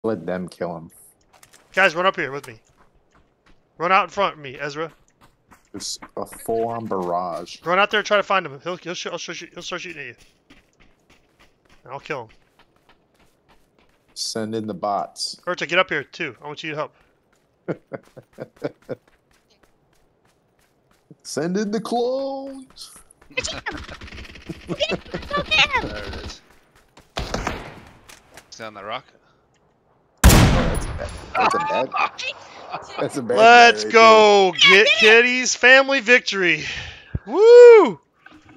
Let them kill him. Guys, run up here with me. Run out in front of me, Ezra. There's a full-on barrage. Run out there and try to find him. He'll start shooting at you. And I'll kill him. Send in the bots. Urta, get up here too. I want you to help. Send in the clones. There it is. It's down the rock. That's a bad. That's a bad. Let's go, get Kitty's family victory. Woo!